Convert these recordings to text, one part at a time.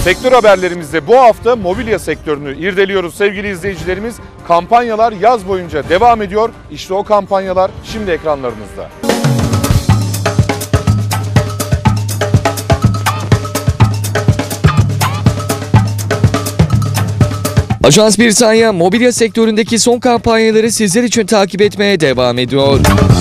Sektör haberlerimizde bu hafta mobilya sektörünü irdeliyoruz sevgili izleyicilerimiz. Kampanyalar yaz boyunca devam ediyor. İşte o kampanyalar şimdi ekranlarınızda. Ajans Britanya mobilya sektöründeki son kampanyaları sizler için takip etmeye devam ediyor.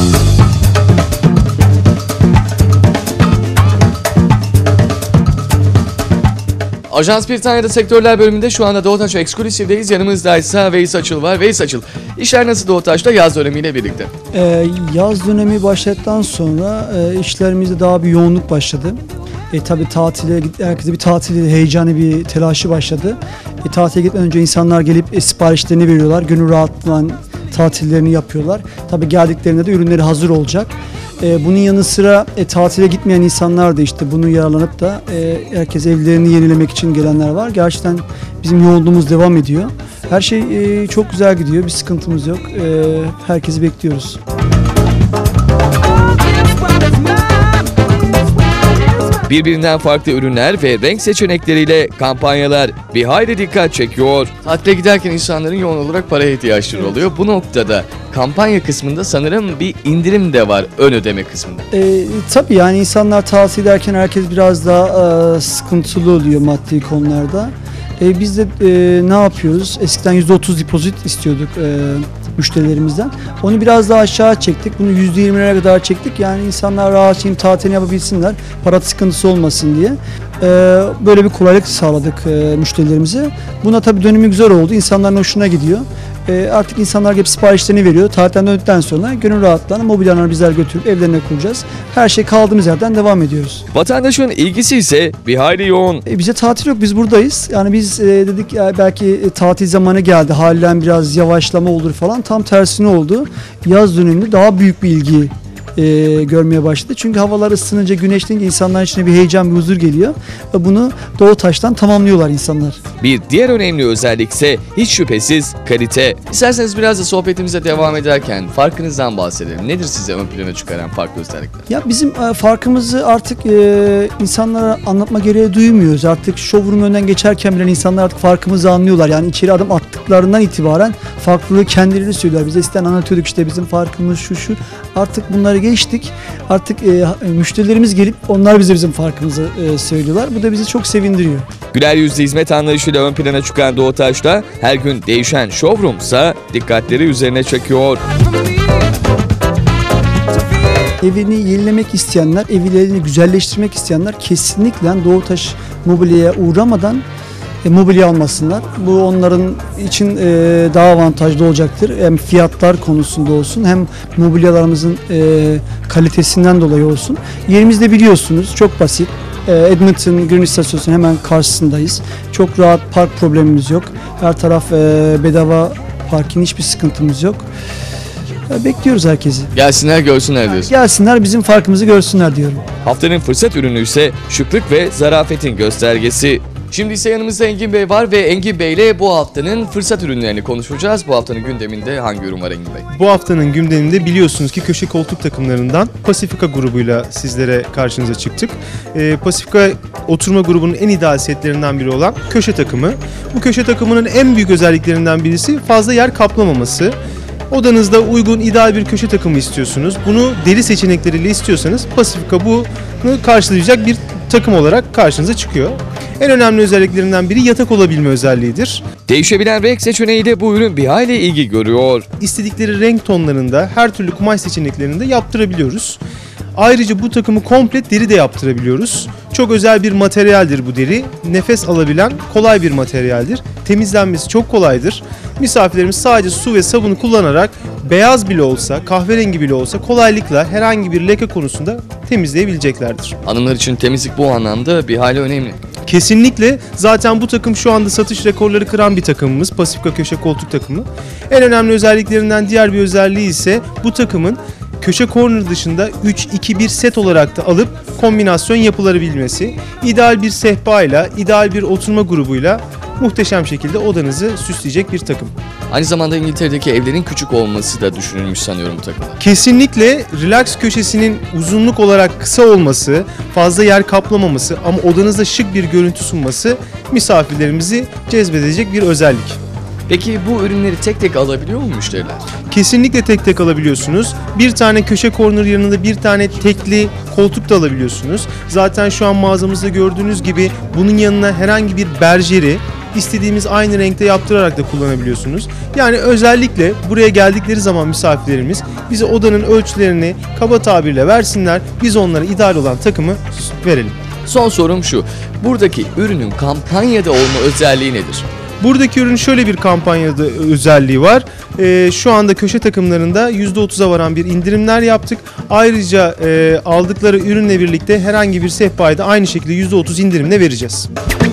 Ajans Britanya'da sektörler bölümünde şu anda Doğutaş Exclusive'deyiz. Yanımızda ise Veys Açıl var. Veys Açıl, işler nasıl Doğutaş'ta yaz dönemiyle birlikte? Yaz dönemi başladıktan sonra işlerimizde daha bir yoğunluk başladı. Tabii tatile, herkese bir tatil heyecanı, bir telaşı başladı. Tatile gitmeden önce insanlar gelip siparişlerini veriyorlar. Gönül rahatlığıyla tatillerini yapıyorlar. Tabii geldiklerinde de ürünleri hazır olacak. Bunun yanı sıra tatile gitmeyen insanlar da işte bunu yararlanıp da herkes evlerini yenilemek için gelenler var. Gerçekten bizim yoğunluğumuz devam ediyor. Her şey çok güzel gidiyor. Bir sıkıntımız yok. Herkesi bekliyoruz. Birbirinden farklı ürünler ve renk seçenekleriyle kampanyalar bir hayli dikkat çekiyor. Tatile giderken insanların yoğun olarak paraya ihtiyaçları oluyor. Bu noktada kampanya kısmında sanırım bir indirim de var ön ödeme kısmında. Tabii yani insanlar tatil ederken herkes biraz daha sıkıntılı oluyor maddi konularda. Biz de ne yapıyoruz? Eskiden %30 depozit istiyorduk müşterilerimizden. Onu biraz daha aşağı çektik. Bunu %20'lere kadar çektik. Yani insanlar rahat şimdi tatilini yapabilsinler. Para sıkıntısı olmasın diye. Böyle bir kolaylık sağladık müşterilerimize. Buna tabii dönümü güzel oldu. İnsanların hoşuna gidiyor. Artık insanlar hep siparişlerini veriyor. Tatilden döndükten sonra gönül rahatlığıyla mobilyalarını bizler götürüp evlerine kuracağız. Her şey kaldığımız yerden devam ediyoruz. Vatandaşın ilgisi ise bir hayli yoğun. Bize tatil yok, biz buradayız. Yani biz dedik belki tatil zamanı geldi. Halinden biraz yavaşlama olur falan. Tam tersine oldu. Yaz döneminde daha büyük bir ilgi görmeye başladı. Çünkü havalar ısınınca, güneşlenince insanların içine bir heyecan, bir huzur geliyor. Ve bunu Doğutaş'tan tamamlıyorlar insanlar. Bir diğer önemli özellik ise hiç şüphesiz kalite. İsterseniz biraz da sohbetimize devam ederken farkınızdan bahsedelim. Nedir size ön plana çıkaran farklı özellikler? Ya bizim farkımızı artık insanlara anlatma gereği duymuyoruz. Artık showroom önden geçerken bile insanlar artık farkımızı anlıyorlar. Yani içeri adım attıklarından itibaren farklılığı kendileri söylüyorlar. Biz eskiden anlatıyorduk işte bizim farkımız şu. Artık bunları geçtik. Artık müşterilerimiz gelip onlar bize bizim farkımızı söylüyorlar. Bu da bizi çok sevindiriyor. Güler yüzlü hizmet anlayışıyla ön plana çıkan Doğutaş'ta her gün değişen showroom'sa dikkatleri üzerine çekiyor. Evini yenilemek isteyenler, evlerini güzelleştirmek isteyenler kesinlikle Doğutaş Mobilya'ya uğramadan mobilya almasınlar. Bu onların için daha avantajlı olacaktır. Hem fiyatlar konusunda olsun hem mobilyalarımızın kalitesinden dolayı olsun. Yerimizde biliyorsunuz çok basit. Edmonton Green İstasyonu'nun hemen karşısındayız. Çok rahat park problemimiz yok. Her taraf bedava parking, hiçbir sıkıntımız yok. Bekliyoruz herkesi. Gelsinler görsünler diyorsun. Gelsinler bizim farkımızı görsünler diyorum. Haftanın fırsat ürünü ise şıklık ve zarafetin göstergesi. Şimdi ise yanımızda Engin Bey var ve Engin Bey ile bu haftanın fırsat ürünlerini konuşacağız. Bu haftanın gündeminde hangi ürün var Engin Bey? Bu haftanın gündeminde biliyorsunuz ki köşe koltuk takımlarından Pacifica grubuyla sizlere karşınıza çıktık. Pacifica oturma grubunun en ideal setlerinden biri olan köşe takımı. Bu köşe takımının en büyük özelliklerinden birisi fazla yer kaplamaması. Odanızda uygun ideal bir köşe takımı istiyorsunuz. Bunu deri seçenekleriyle istiyorsanız Pacifica bunu karşılayacak bir takım olarak karşınıza çıkıyor. En önemli özelliklerinden biri yatak olabilme özelliğidir. Değişebilen renk seçeneğiyle bu ürün bir hayli ilgi görüyor. İstedikleri renk tonlarında her türlü kumaş seçeneklerinde yaptırabiliyoruz. Ayrıca bu takımı komple deri de yaptırabiliyoruz. Çok özel bir materyaldir bu deri. Nefes alabilen kolay bir materyaldir. Temizlenmesi çok kolaydır. Misafirlerimiz sadece su ve sabunu kullanarak beyaz bile olsa, kahverengi bile olsa kolaylıkla herhangi bir leke konusunda temizleyebileceklerdir. Hanımlar için temizlik bu anlamda bir hayli önemli. Kesinlikle. Zaten bu takım şu anda satış rekorları kıran bir takımımız. Pacifica köşe koltuk takımı. En önemli özelliklerinden diğer bir özelliği ise bu takımın köşe corner dışında 3-2-1 set olarak da alıp kombinasyon yapılabilmesi. İdeal bir sehpayla, ideal bir oturma grubuyla muhteşem şekilde odanızı süsleyecek bir takım. Aynı zamanda İngiltere'deki evlerin küçük olması da düşünülmüş sanıyorum bu takımda. Kesinlikle relax köşesinin uzunluk olarak kısa olması, fazla yer kaplamaması ama odanızda şık bir görüntü sunması misafirlerimizi cezbedecek bir özellik. Peki bu ürünleri tek tek alabiliyor mu müşteriler? Kesinlikle tek tek alabiliyorsunuz. Bir tane köşe corner yanında bir tane tekli koltuk da alabiliyorsunuz. Zaten şu an mağazamızda gördüğünüz gibi bunun yanına herhangi bir berjeri istediğimiz aynı renkte yaptırarak da kullanabiliyorsunuz. Yani özellikle buraya geldikleri zaman misafirlerimiz bize odanın ölçülerini kaba tabirle versinler. Biz onlara ideal olan takımı verelim. Son sorum şu. Buradaki ürünün kampanyada olma özelliği nedir? Buradaki ürün şöyle bir kampanyada özelliği var. Şu anda köşe takımlarında %30'a varan bir indirimler yaptık. Ayrıca aldıkları ürünle birlikte herhangi bir sehpayı da aynı şekilde %30 indirimle vereceğiz.